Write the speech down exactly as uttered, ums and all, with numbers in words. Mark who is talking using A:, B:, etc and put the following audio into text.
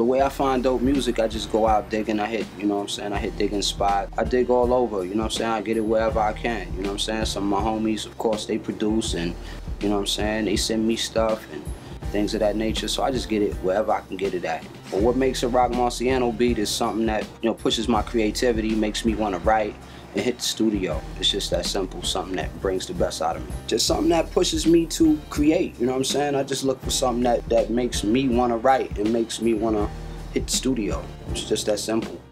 A: the way I find dope music, I just go out digging. I hit, you know what I'm saying, I hit digging spots. I dig all over, you know what I'm saying, I get it wherever I can, you know what I'm saying. Some of my homies, of course, they produce and, you know what I'm saying, they send me stuff and things of that nature, so I just get it wherever I can get it at. But what makes a Roc Marciano beat is something that, you know, pushes my creativity, makes me want to write and hit the studio. It's just that simple, something that brings the best out of me. Just something that pushes me to create, you know what I'm saying? I just look for something that, that makes me want to write and makes me want to hit the studio. It's just that simple.